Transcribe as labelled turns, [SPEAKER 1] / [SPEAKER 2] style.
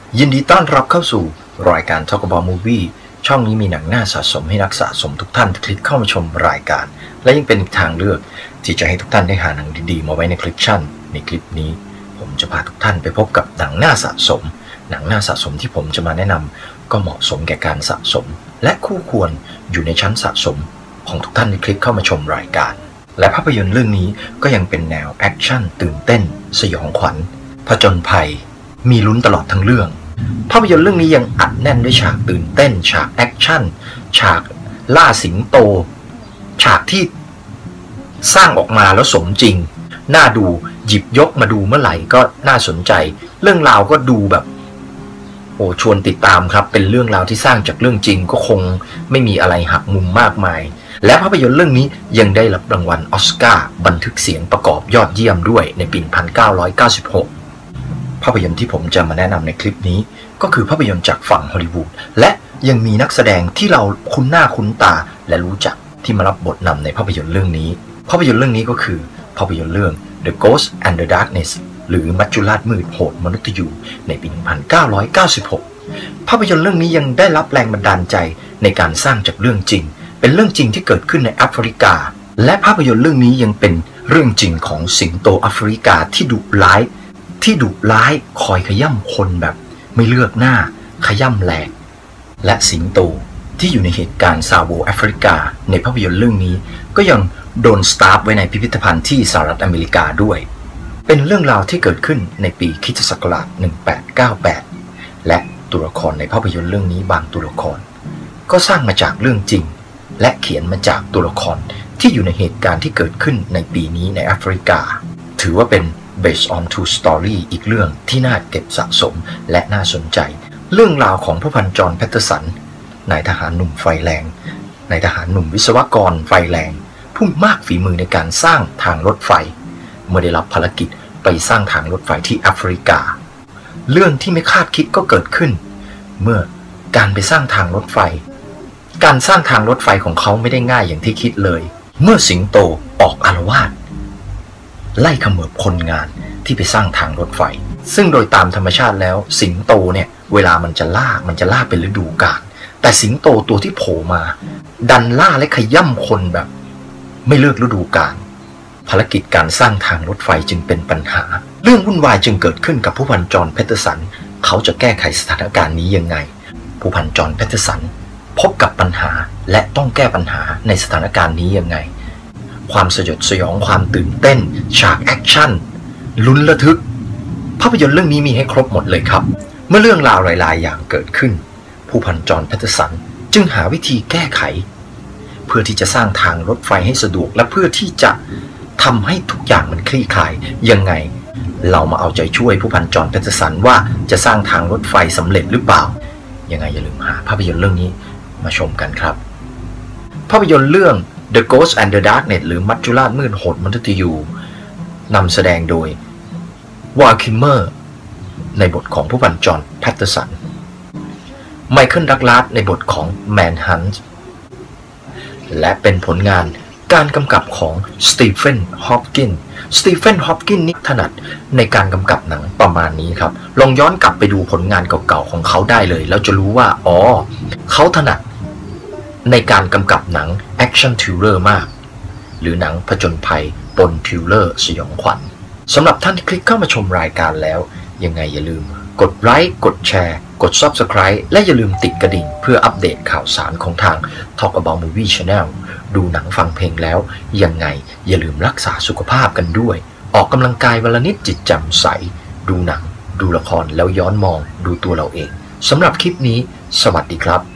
[SPEAKER 1] ยินดีต้อนรับเข้าสู่รายการ Talk About Movie ช่องนี้มีหนังน่าสะสมให้นักสะสมทุกท่านคลิกเข้ามาชมรายการและยังเป็นอีกทางเลือกที่จะให้ทุกท่านได้หาหนังดีๆมาไว้ในคลิปชั่นในคลิปนี้ผมจะพาทุกท่านไปพบกับหนังน่าสะสมหนังน่าสะสมที่ผมจะมาแนะนำก็เหมาะสมแก่การสะสมและคู่ควรอยู่ในชั้นสะสมของทุกท่านที่คลิกเข้ามาชมรายการและภาพยนตร์เรื่องนี้ก็ยังเป็นแนวแอคชั่นตื่นเต้นสยองขวัญผจญภัยมีลุ้นตลอดทั้งเรื่องภาพยนตร์เรื่องนี้ยังอัดแน่นด้วยฉากตื่นเต้นฉากแอคชั่นฉากล่าสิงโตฉากที่สร้างออกมาแล้วสมจริงน่าดูหยิบยกมาดูเมื่อไหร่ก็น่าสนใจเรื่องราวก็ดูแบบชวนติดตามครับเป็นเรื่องราวที่สร้างจากเรื่องจริงก็คงไม่มีอะไรหักมุมมากมายและภาพยนตร์เรื่องนี้ยังได้รับรางวัลออสการ์บันทึกเสียงประกอบยอดเยี่ยมด้วยในปี 1996 ภาพยนตร์ที่ผมจะมาแนะนำในคลิปนี้ก็คือภาพยนตร์จากฝั่งฮอลลีวูดและยังมีนักแสดงที่เราคุ้นหน้าคุ้นตาและรู้จักที่มารับบทนำในภาพยนตร์เรื่องนี้ภาพยนตร์เรื่องนี้ก็คือภาพยนตร์เรื่อง The Ghost and the Darkness หรือมัจจุราชมืดโหดมนุษย์ยูในปี 1996 ภาพยนตร์เรื่องนี้ยังได้รับแรงบันดาลใจในการสร้างจากเรื่องจริงเป็นเรื่องจริงที่เกิดขึ้นในแอฟริกาและภาพยนตร์เรื่องนี้ยังเป็นเรื่องจริงของสิงโตแอฟริกาที่ดุร้ายคอยขย่ำคนแบบไม่เลือกหน้าขย่ำแหลกและสิงโตที่อยู่ในเหตุการณ์ซาโวแอฟริกาในภาพยนตร์เรื่องนี้ก็ยังโดนสตาร์ฟไว้ในพิพิธภัณฑ์ที่สหรัฐอเมริกาด้วยเป็นเรื่องราวที่เกิดขึ้นในปีคริสตศักราช 1898 และตัวละครในภาพยนตร์เรื่องนี้บางตัวละครก็สร้างมาจากเรื่องจริงและเขียนมาจากตัวละครที่อยู่ในเหตุการณ์ที่เกิดขึ้นในปีนี้ในแอฟริกาถือว่าเป็น based on true story อีกเรื่องที่น่าเก็บสะสมและน่าสนใจเรื่องราวของผู้พันจอห์น แพตเทอร์สันนายทหารหนุ่มไฟแรงนายทหารหนุ่มวิศวกรไฟแรงผู้มากฝีมือในการสร้างทางรถไฟเมื่อได้รับภารกิจไปสร้างทางรถไฟที่แอฟริกาเรื่องที่ไม่คาดคิดก็เกิดขึ้นเมื่อการไปสร้างทางรถไฟการสร้างทางรถไฟของเขาไม่ได้ง่ายอย่างที่คิดเลยเมื่อสิงโตออกอาละวาดไล่เขมือบคนงานที่ไปสร้างทางรถไฟซึ่งโดยตามธรรมชาติแล้วสิงโตเนี่ยเวลามันจะล่าเป็นฤดูกาลแต่สิงโตตัวที่โผล่มาดันล่าและขย่ำคนแบบไม่เลือกฤดูกาลภารกิจการสร้างทางรถไฟจึงเป็นปัญหาเรื่องวุ่นวายจึงเกิดขึ้นกับผู้พันจอห์น แพตเทอร์สันเขาจะแก้ไขสถานการณ์นี้ยังไงผู้พันจอห์น แพตเทอร์สันพบกับปัญหาและต้องแก้ปัญหาในสถานการณ์นี้ยังไงความสยดสยองความตื่นเต้นฉากแอคชั่นลุ้นระทึกภาพยนตร์เรื่องนี้มีให้ครบหมดเลยครับเมื่อเรื่องราวหลายๆอย่างเกิดขึ้นผู้พันจอห์น แพตเทอร์สันจึงหาวิธีแก้ไขเพื่อที่จะสร้างทางรถไฟให้สะดวกและเพื่อที่จะทำให้ทุกอย่างมันคลี่คลายยังไงเรามาเอาใจช่วยผู้พันจอห์น แพตเทอร์สันว่าจะสร้างทางรถไฟสำเร็จหรือเปล่ายังไงอย่าลืมหาภาพยนตร์เรื่องนี้มาชมกันครับภาพยนตร์เรื่อง The Ghost and the Darkness หรือมัจจุราชมืดโหดมนุษย์ยูนำแสดงโดยวาลคิมเมอร์ในบทของผู้พันจอห์น แพตเทอร์สันไมเคิล ดักลาสในบทของแมนฮันต์และเป็นผลงานการกำกับของสตีเฟน ฮอปกินนี่ถนัดในการกำกับหนังประมาณนี้ครับลองย้อนกลับไปดูผลงานเก่าๆของเขาได้เลยแล้วจะรู้ว่าเขาถนัดในการกำกับหนังแอคชั่นทริลเลอร์มากหรือหนังผจญภัยปนทริลเลอร์สยองขวัญสำหรับท่านที่คลิกเข้ามาชมรายการแล้วยังไงอย่าลืมกดไลค์กดแชร์กด Subscribe และอย่าลืมติดกระดิ่งเพื่ออัปเดตข่าวสารของทาง Talk About Movie Channel ดูหนังฟังเพลงแล้วยังไงอย่าลืมรักษาสุขภาพกันด้วยออกกำลังกายวันละนิดจิตแจ่มใสดูหนังดูละครแล้วย้อนมองดูตัวเราเองสำหรับคลิปนี้สวัสดีครับ